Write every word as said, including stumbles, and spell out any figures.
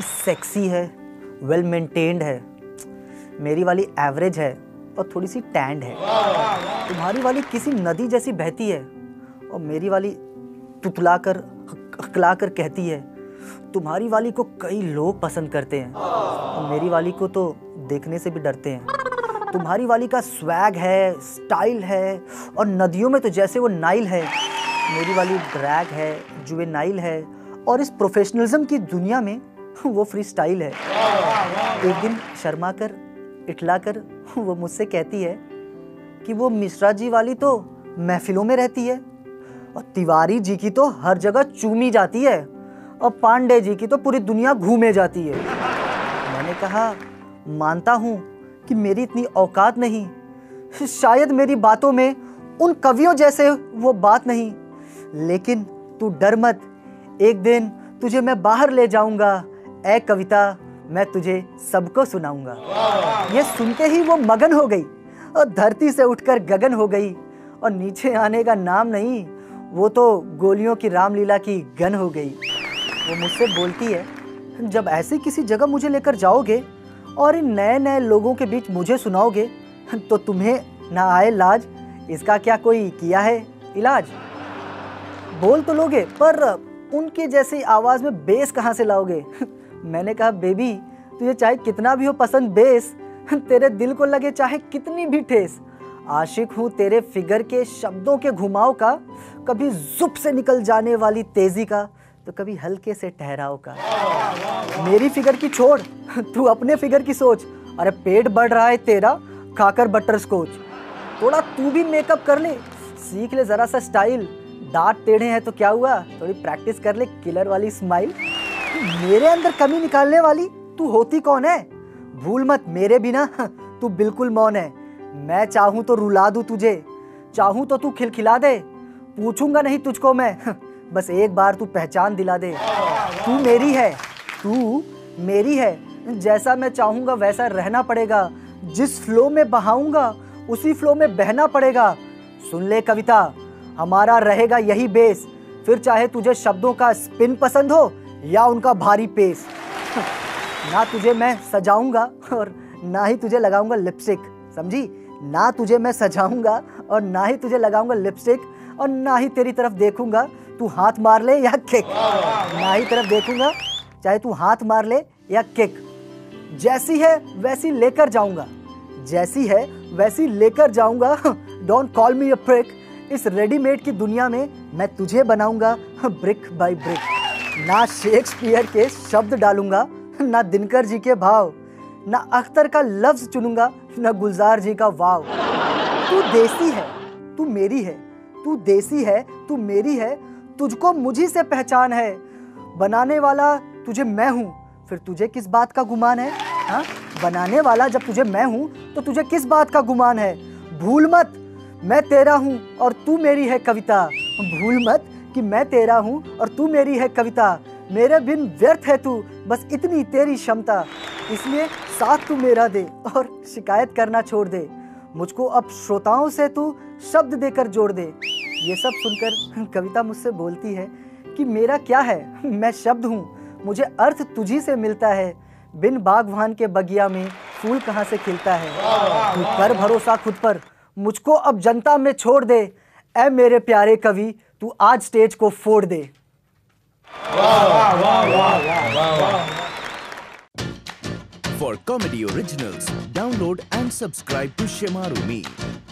वाली सेक्सी है, well maintained है, मेरी वाली एवरेज है और थोड़ी सी टैंड है। तुम्हारी वाली किसी नदी जैसी बहती है और मेरी वाली तुतला कर हकला कर कहती है। तुम्हारी वाली को कई लोग पसंद करते हैं और मेरी वाली को तो देखने से भी डरते हैं। तुम्हारी वाली का स्वैग है, स्टाइल है और नदियों में तो जैसे वो नाइल है। मेरी वाली ड्रैग है, जुवेनाइल है और इस प्रोफेशनलिज्म की दुनिया में वो फ्री स्टाइल है। एक दिन शर्मा कर इटला कर वो मुझसे कहती है कि वो मिश्रा जी वाली तो महफिलों में रहती है और तिवारी जी की तो हर जगह चूमी जाती है और पांडे जी की तो पूरी दुनिया घूमे जाती है। मैंने कहा मानता हूँ कि मेरी इतनी औकात नहीं, शायद मेरी बातों में उन कवियों जैसे वो बात नहीं, लेकिन तू डर मत, एक दिन तुझे मैं बाहर ले जाऊंगा, ऐ कविता मैं तुझे सबको सुनाऊंगा। ये सुनते ही वो मगन हो गई और धरती से उठकर गगन हो गई और नीचे आने का नाम नहीं, वो तो गोलियों की रामलीला की गन हो गई। वो मुझसे बोलती है, जब ऐसे किसी जगह मुझे लेकर जाओगे और इन नए नए लोगों के बीच मुझे सुनाओगे तो तुम्हें ना आए लाज, इसका क्या कोई किया है इलाज? बोल तो लोगे पर उनके जैसी आवाज़ में बेस कहाँ से लाओगे? मैंने कहा बेबी तुझे चाहे कितना भी हो पसंद बेस, तेरे दिल को लगे चाहे कितनी भी ठेस, आशिक हूँ तेरे फिगर के शब्दों के घुमाव का, कभी जुप से निकल जाने वाली तेजी का तो कभी हल्के से ठहराव का। मेरी फिगर की छोड़, तू अपने फिगर की सोच। अरे पेट बढ़ रहा है तेरा खाकर बटर स्कॉच, थोड़ा तू भी मेकअप कर ले, सीख ले जरा सा स्टाइल, दांत टेढ़े हैं तो क्या हुआ, थोड़ी प्रैक्टिस कर ले किलर वाली स्माइल। मेरे अंदर कमी निकालने वाली तू होती कौन है? भूल मत मेरे बिना तू बिल्कुल मौन है। मैं चाहूं तो रुला दूं तुझे, चाहूं तो तू खिलखिला दे, पूछूंगा नहीं तुझको मैं, बस एक बार तू पहचान दिला दे। तू मेरी है, तू मेरी है, जैसा मैं चाहूंगा वैसा रहना पड़ेगा, जिस फ्लो में बहाऊंगा उसी फ्लो में बहना पड़ेगा। सुन ले कविता, हमारा रहेगा यही बेस, फिर चाहे तुझे शब्दों का स्पिन पसंद हो या उनका भारी पेस। ना तुझे मैं सजाऊंगा और ना ही तुझे लगाऊंगा लिपस्टिक, समझी? ना तुझे मैं सजाऊंगा और ना ही तुझे लगाऊंगा लिपस्टिक और ना ही तेरी तरफ देखूंगा तू हाथ मार ले या किक, ना ही तरफ देखूंगा चाहे तू हाथ मार ले या किक। जैसी है वैसी लेकर जाऊंगा, जैसी है वैसी लेकर जाऊंगा, don't call me a prick, इस रेडीमेड की दुनिया में मैं तुझे बनाऊंगा ब्रिक बाय ब्रिक। ना शेक्सपियर के शब्द डालूंगा, ना दिनकर जी के भाव, ना अख्तर का लफ्ज चुनूंगा, ना गुलजार जी का वाव। तू देसी है, तू मेरी है, तू देसी है, तू मेरी है, तुझको मुझी से पहचान है, बनाने वाला तुझे मैं हूँ, फिर तुझे किस बात का गुमान है? हाँ, बनाने वाला जब तुझे मैं हूँ तो तुझे किस बात का गुमान है? भूल मत मैं तेरा हूँ और तू मेरी है कविता, भूल मत कि मैं तेरा हूँ और तू मेरी है कविता, मेरे बिन व्यर्थ है तू, बस इतनी तेरी क्षमता, इसलिए साथ तू मेरा दे और शिकायत करना छोड़ दे, मुझको अब श्रोताओं से तू शब्द देकर जोड़ दे। ये सब सुनकर कविता मुझसे बोलती है कि मेरा क्या है, मैं शब्द हूँ, मुझे अर्थ तुझी से मिलता है, बिन बागवान के बगिया में फूल कहाँ से खिलता है। तू कर भरोसा खुद पर, मुझको अब जनता में छोड़ दे, ऐ मेरे प्यारे कवि तू आज स्टेज को फोड़ दे। For comedy originals, download and subscribe to ShemarooMe.